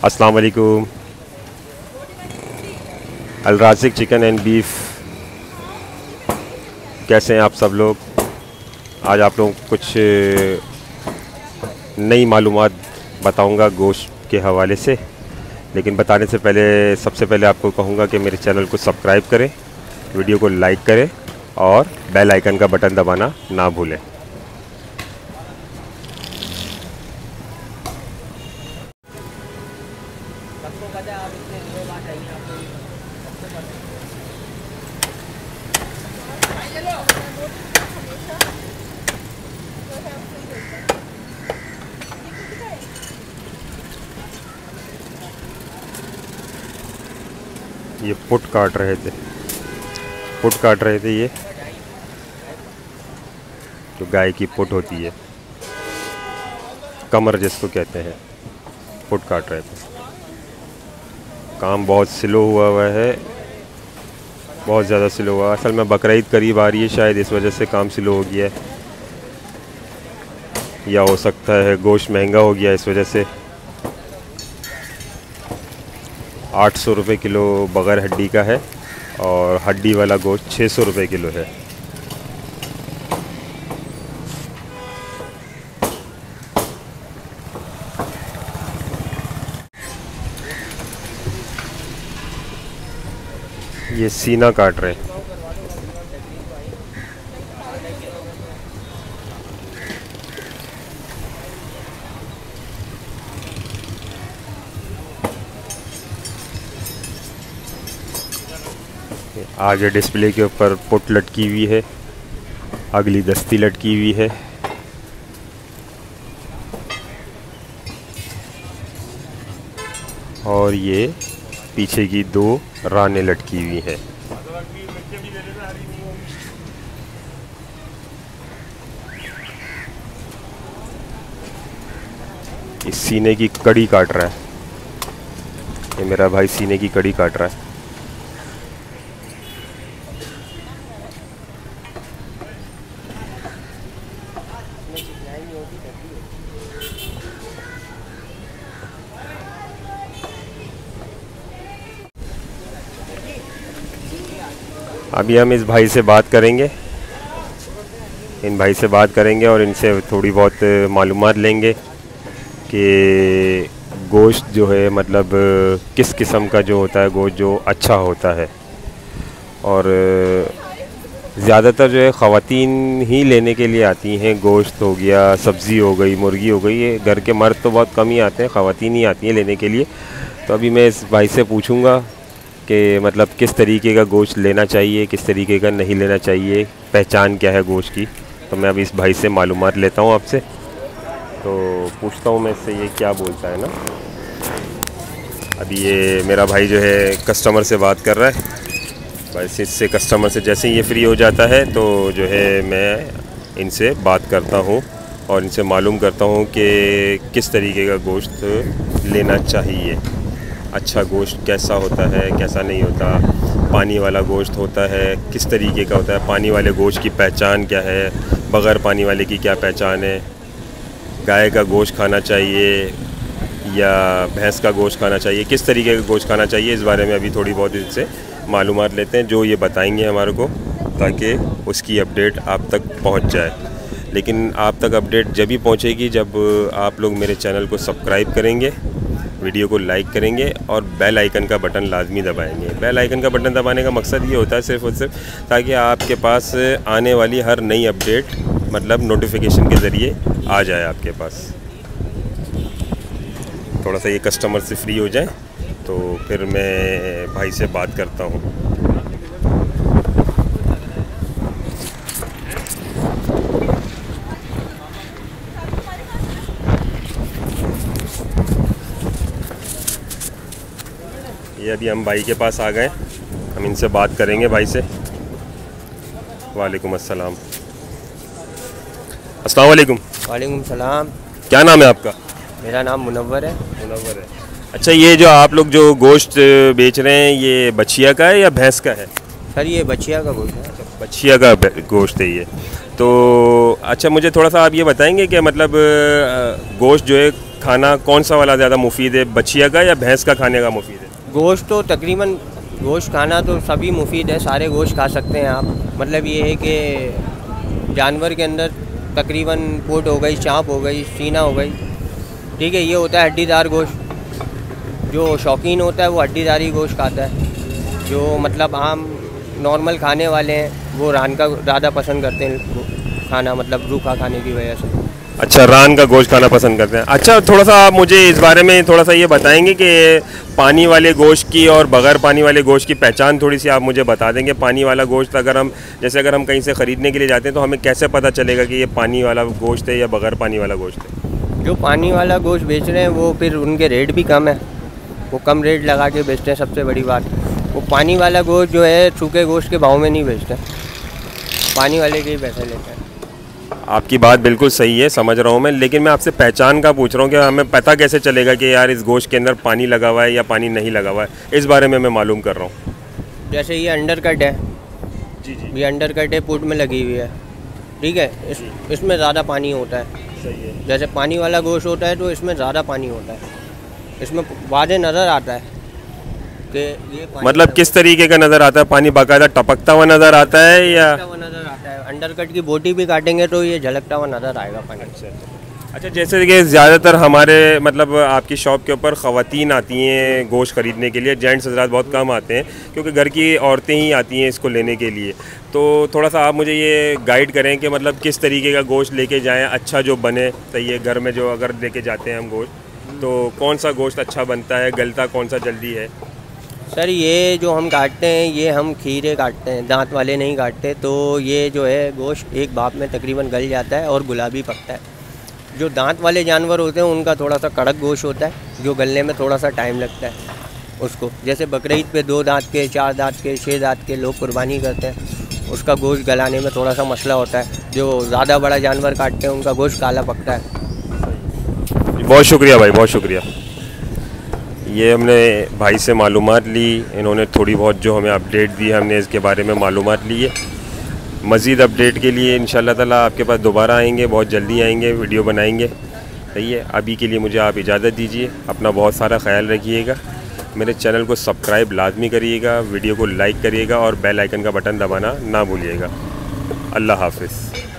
अस्सलाम वालेकुम। Al Raziq chicken and beef, कैसे हैं आप सब लोग? आज आप लोगों को कुछ नई मालूमात बताऊंगा गोश्त के हवाले से, लेकिन बताने से पहले सबसे पहले आपको कहूंगा कि मेरे चैनल को सब्सक्राइब करें, वीडियो को लाइक करें और बेल आइकन का बटन दबाना ना भूलें। ये पुट काट रहे थे ये जो गाय की पुट होती है, कमर जिसको कहते हैं, पुट काट रहे थे। काम बहुत स्लो हुआ है, बहुत ज़्यादा स्लो हुआ। असल में बकरीद करीब आ रही है, शायद इस वजह से काम स्लो हो गया है, या हो सकता है गोश्त महंगा हो गया इस वजह से। 800 रुपये किलो बग़ैर हड्डी का है और हड्डी वाला गोश्त 600 रुपये किलो है। ये सीना काट रहे हैं। आगे डिस्प्ले के ऊपर पुट लटकी हुई है, अगली दस्ती लटकी हुई है। और ये पीछे की 2 रानें लटकी हुई हैं। इस सीने की कड़ी काट रहा है, ये मेरा भाई सीने की कड़ी काट रहा है। अभी हम इस भाई से बात करेंगे, इन भाई से बात करेंगे और इनसे थोड़ी बहुत मालूमात लेंगे कि गोश्त जो है मतलब किस किस्म का जो होता है गोश्त जो अच्छा होता है। और ज़्यादातर जो है ख़वातीन ही लेने के लिए आती हैं। गोश्त हो गया, सब्ज़ी हो गई, मुर्गी हो गई, ये घर के मर्द तो बहुत कम ही आते हैं, ख़वातीन ही आती हैं लेने के लिए। तो अभी मैं इस भाई से पूछूंगा कि मतलब किस तरीके का गोश्त लेना चाहिए, किस तरीके का नहीं लेना चाहिए, पहचान क्या है गोश्त की। तो मैं अभी इस भाई से मालूमात लेता हूँ आपसे, तो पूछता हूँ मैं इससे ये क्या बोलता है ना। अभी ये मेरा भाई जो है कस्टमर से बात कर रहा है, बस इससे कस्टमर से जैसे ही ये फ्री हो जाता है तो जो है मैं इनसे बात करता हूँ और इनसे मालूम करता हूँ कि किस तरीके का गोश्त लेना चाहिए। अच्छा गोश्त कैसा होता है, कैसा नहीं होता, पानी वाला गोश्त होता है, किस तरीके का होता है, पानी वाले गोश्त की पहचान क्या है, बग़ैर पानी वाले की क्या पहचान है, गाय का गोश्त खाना चाहिए या भैंस का गोश्त खाना चाहिए, किस तरीके का गोश्त खाना चाहिए, इस बारे में अभी थोड़ी बहुत इनसे मालूमात लेते हैं, जो ये बताएंगे हमारे को, ताकि उसकी अपडेट आप तक पहुंच जाए। लेकिन आप तक अपडेट जब भी पहुंचेगी जब आप लोग मेरे चैनल को सब्सक्राइब करेंगे, वीडियो को लाइक करेंगे और बेल आइकन का बटन लाजमी दबाएंगे। बेल आइकन का बटन दबाने का मकसद ये होता है सिर्फ़ और सिर्फ ताकि आपके पास आने वाली हर नई अपडेट मतलब नोटिफिकेशन के ज़रिए आ जाए आपके पास। थोड़ा सा ये कस्टमर से फ्री हो जाए तो फिर मैं भाई से बात करता हूँ। ये अभी हम भाई के पास आ गए, हम इनसे बात करेंगे भाई से। वालेकुम अस्सलाम। अस्सलाम वालेकुम। वालेकुम सलाम। क्या नाम है आपका? मेरा नाम मुनव्वर है। मुनव्वर है। अच्छा, ये जो आप लोग जो गोश्त बेच रहे हैं ये बछिया का है या भैंस का है? सर ये बछिया का गोश्त है। बछिया का गोश्त है ये। तो अच्छा, मुझे थोड़ा सा आप ये बताएंगे कि मतलब गोश्त जो है खाना कौन सा वाला ज़्यादा मुफीद है, बछिया का या भैंस का खाने का मुफीद है? गोश्त तो तकरीबन गोश्त खाना तो सभी मुफीद है, सारे गोश्त खा सकते हैं आप। मतलब ये है कि जानवर के अंदर तकरीबन पोट हो गई, चाँप हो गई, सीना हो गई, ठीक है, ये होता है हड्डीदार गोश्त। जो शौकीन होता है वो हड्डीदार ही गोश्त खाता है। जो मतलब आम नॉर्मल खाने वाले हैं वो रान का ज़्यादा पसंद करते हैं खाना, मतलब रूखा खाने की वजह से। अच्छा, रान का गोश्त खाना पसंद करते हैं। अच्छा, थोड़ा सा आप मुझे इस बारे में थोड़ा सा ये बताएंगे कि पानी वाले गोश्त की और बग़ैर पानी वाले गोश्त की पहचान थोड़ी सी आप मुझे बता देंगे। पानी वाला गोश्त अगर हम कहीं से ख़रीदने के लिए जाते हैं तो हमें कैसे पता चलेगा कि ये पानी वाला गोश्त है या बग़ैर पानी वाला गोश्त है? जो पानी वाला गोश्त बेच रहे हैं वो फिर उनके रेट भी कम है, वो कम रेट लगा के बेचते हैं। सबसे बड़ी बात, वो पानी वाला गोश्त जो है सूखे गोश्त के भाव में नहीं बेचते, पानी वाले के ही पैसे लेते हैं। आपकी बात बिल्कुल सही है, समझ रहा हूँ मैं, लेकिन मैं आपसे पहचान का पूछ रहा हूँ कि हमें पता कैसे चलेगा कि यार इस गोश्त के अंदर पानी लगा हुआ है या पानी नहीं लगा हुआ है, इस बारे में मैं मालूम कर रहा हूँ। जैसे ये अंडर कट है, जी जी, ये अंडर कट है, पुट में लगी हुई है, ठीक है, इसमें ज़्यादा पानी होता है। सही है। जैसे पानी वाला गोश्त होता है तो इसमें ज़्यादा पानी होता है, इसमें वाज़े नज़र आता है कि ये मतलब किस तरीके का नज़र आता है? पानी बाकायदा टपकता हुआ नज़र आता है या नज़र आता है? अंडर कट की बोटी भी काटेंगे तो ये झलकता हुआ नज़र आएगा पानी। अच्छा, जैसे कि ज़्यादातर हमारे मतलब आपकी शॉप के ऊपर ख़वातीन आती हैं गोश्त ख़रीदने के लिए, जेंट्स हज़रात बहुत कम आते हैं क्योंकि घर की औरतें ही आती हैं इसको लेने के लिए। तो थोड़ा सा आप मुझे ये गाइड करें कि मतलब किस तरीके का गोश्त लेके जाएं अच्छा जो बने सही है। घर में जो अगर लेके जाते हैं हम गोश्त, तो कौन सा गोश्त अच्छा बनता है, गलता कौन सा जल्दी है? सर ये जो हम काटते हैं ये हम खीरे काटते हैं, दांत वाले नहीं काटते। तो ये जो है गोश्त एक भाप में तकरीबन गल जाता है और गुलाबी पकता है। जो दांत वाले जानवर होते हैं उनका थोड़ा सा कड़क गोश्त होता है, जो गलने में थोड़ा सा टाइम लगता है उसको। जैसे बकरीद पे 2 दांत के, 4 दांत के, 6 दांत के लोग कुर्बानी करते हैं, उसका गोश्त गलाने में थोड़ा सा मसला होता है। जो ज़्यादा बड़ा जानवर काटते हैं उनका गोश्त काला पकता है। बहुत शुक्रिया भाई, बहुत शुक्रिया। ये हमने भाई से मालूमात ली, इन्होंने थोड़ी बहुत जो हमें अपडेट दी, हमने इसके बारे में मालूमात ली है। मज़ीद अपडेट के लिए इंशाल्लाह ताला आपके पास दोबारा आएंगे, बहुत जल्दी आएंगे, वीडियो बनाएंगे, सही है। अभी के लिए मुझे आप इजाज़त दीजिए, अपना बहुत सारा ख्याल रखिएगा। मेरे चैनल को सब्सक्राइब लाजमी करिएगा, वीडियो को लाइक करिएगा और बेल आइकन का बटन दबाना ना भूलिएगा। अल्लाह हाफ़िज़।